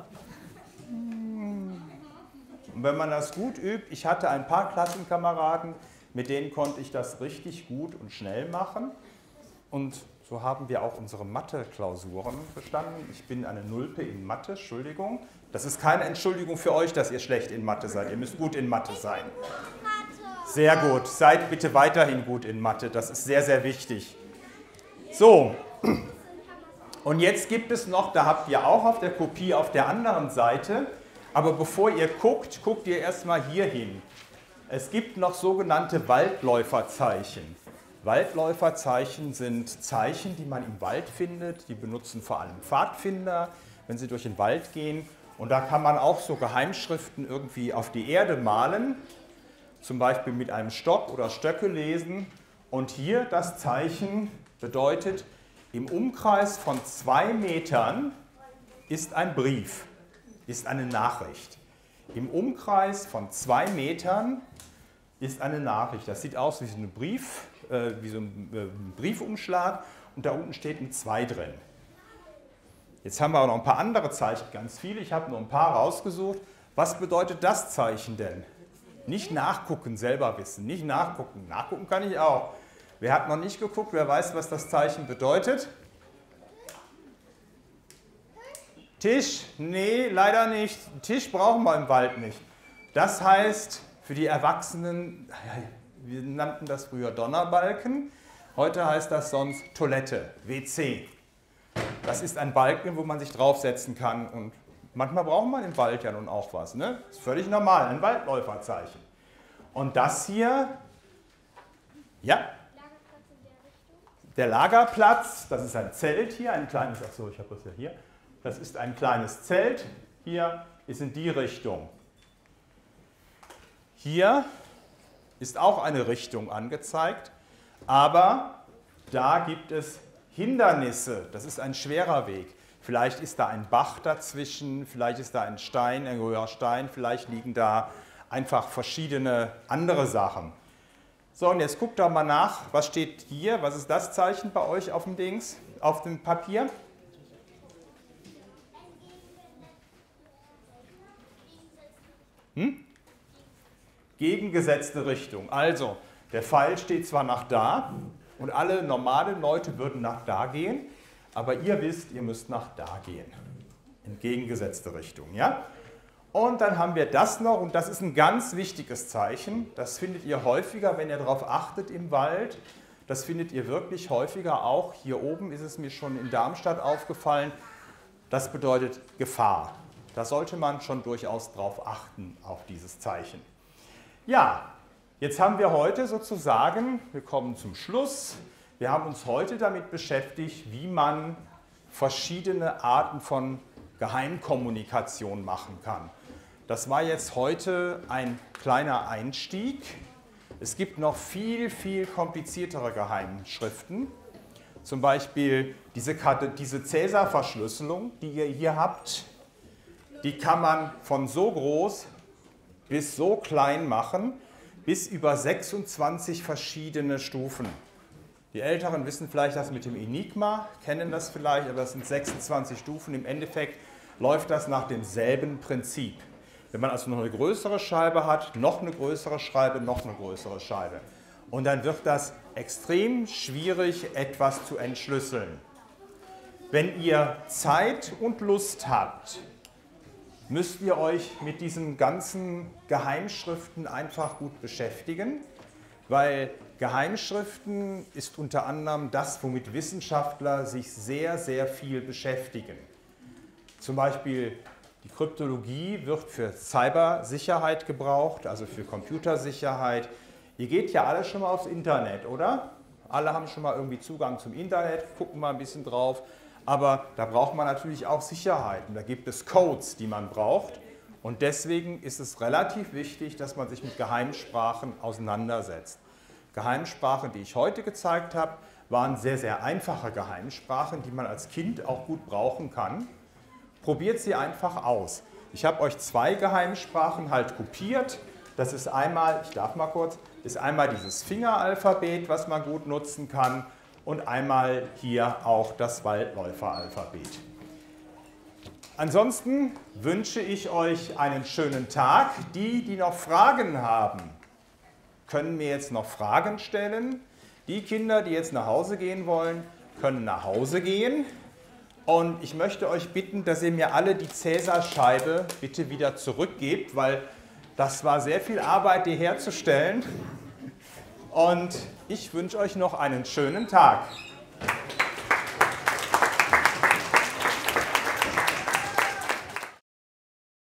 Und wenn man das gut übt, ich hatte ein paar Klassenkameraden, mit denen konnte ich das richtig gut und schnell machen. Und so haben wir auch unsere Mathe-Klausuren bestanden. Ich bin eine Nulpe in Mathe, Entschuldigung. Das ist keine Entschuldigung für euch, dass ihr schlecht in Mathe seid. Ihr müsst gut in Mathe sein. Sehr gut. Seid bitte weiterhin gut in Mathe. Das ist sehr, sehr wichtig. So. Und jetzt gibt es noch, da habt ihr auch auf der Kopie auf der anderen Seite, aber bevor ihr guckt, guckt ihr erstmal hier hin. Es gibt noch sogenannte Waldläuferzeichen. Waldläuferzeichen sind Zeichen, die man im Wald findet. Die benutzen vor allem Pfadfinder, wenn sie durch den Wald gehen. Und da kann man auch so Geheimschriften irgendwie auf die Erde malen, zum Beispiel mit einem Stock oder Stöcke lesen. Und hier das Zeichen bedeutet, im Umkreis von 2 Metern ist ein Brief, ist eine Nachricht. Im Umkreis von 2 Metern ist eine Nachricht. Das sieht aus wie so ein Briefumschlag und da unten steht ein 2 drin. Jetzt haben wir auch noch ein paar andere Zeichen, ganz viele. Ich habe nur ein paar rausgesucht. Was bedeutet das Zeichen denn? Nicht nachgucken, selber wissen. Nicht nachgucken. Nachgucken kann ich auch. Wer hat noch nicht geguckt? Wer weiß, was das Zeichen bedeutet? Tisch? Nee, leider nicht. Tisch brauchen wir im Wald nicht. Das heißt, für die Erwachsenen, wir nannten das früher Donnerbalken. Heute heißt das sonst Toilette, WC. Das ist ein Balken, wo man sich draufsetzen kann. Und manchmal braucht man im Wald ja nun auch was. Ne? Das ist völlig normal, ein Waldläuferzeichen. Und das hier, ja, der Lagerplatz, das ist ein Zelt hier, ein kleines, achso, ich habe das ja hier. Das ist ein kleines Zelt, hier ist in die Richtung. Hier ist auch eine Richtung angezeigt, aber da gibt es Hindernisse, das ist ein schwerer Weg. Vielleicht ist da ein Bach dazwischen, vielleicht ist da ein Stein, ein höherer Stein, vielleicht liegen da einfach verschiedene andere Sachen. So, und jetzt guckt doch mal nach, was steht hier, was ist das Zeichen bei euch auf dem Dings, auf dem Papier? Gegengesetzte Richtung. Also, der Pfeil steht zwar nach da und alle normalen Leute würden nach da gehen, aber ihr wisst, ihr müsst nach da gehen. In gegengesetzte Richtung, ja? Und dann haben wir das noch und das ist ein ganz wichtiges Zeichen. Das findet ihr häufiger, wenn ihr darauf achtet im Wald. Das findet ihr wirklich häufiger auch. Hier oben ist es mir schon in Darmstadt aufgefallen. Das bedeutet Gefahr. Da sollte man schon durchaus drauf achten, auf dieses Zeichen. Ja, jetzt haben wir heute sozusagen, wir kommen zum Schluss, wir haben uns heute damit beschäftigt, wie man verschiedene Arten von Geheimkommunikation machen kann. Das war jetzt heute ein kleiner Einstieg. Es gibt noch viel, viel kompliziertere Geheimschriften. Zum Beispiel diese Cäsar-Verschlüsselung, die ihr hier habt, die kann man von so groß bis so klein machen, bis über 26 verschiedene Stufen. Die Älteren wissen vielleicht das mit dem Enigma, kennen das vielleicht, aber das sind 26 Stufen. Im Endeffekt läuft das nach demselben Prinzip. Wenn man also noch eine größere Scheibe hat, noch eine größere Scheibe, noch eine größere Scheibe. Und dann wird das extrem schwierig, etwas zu entschlüsseln. Wenn ihr Zeit und Lust habt, müsst ihr euch mit diesen ganzen Geheimschriften einfach gut beschäftigen, weil Geheimschriften ist unter anderem das, womit Wissenschaftler sich sehr, sehr viel beschäftigen. Zum Beispiel die Kryptologie wird für Cybersicherheit gebraucht, also für Computersicherheit. Ihr geht ja alle schon mal aufs Internet, oder? Alle haben schon mal irgendwie Zugang zum Internet, gucken mal ein bisschen drauf. Aber da braucht man natürlich auch Sicherheiten. Da gibt es Codes, die man braucht. Und deswegen ist es relativ wichtig, dass man sich mit Geheimsprachen auseinandersetzt. Geheimsprachen, die ich heute gezeigt habe, waren sehr, sehr einfache Geheimsprachen, die man als Kind auch gut brauchen kann. Probiert sie einfach aus. Ich habe euch 2 Geheimsprachen halt kopiert. Das ist einmal, ich darf mal kurz, ist einmal dieses Fingeralphabet, was man gut nutzen kann. Und einmal hier auch das Waldläuferalphabet. Ansonsten wünsche ich euch einen schönen Tag. Die, die noch Fragen haben, können mir jetzt noch Fragen stellen. Die Kinder, die jetzt nach Hause gehen wollen, können nach Hause gehen. Und ich möchte euch bitten, dass ihr mir alle die Cäsarscheibe bitte wieder zurückgebt, weil das war sehr viel Arbeit, die herzustellen. Und ich wünsche euch noch einen schönen Tag.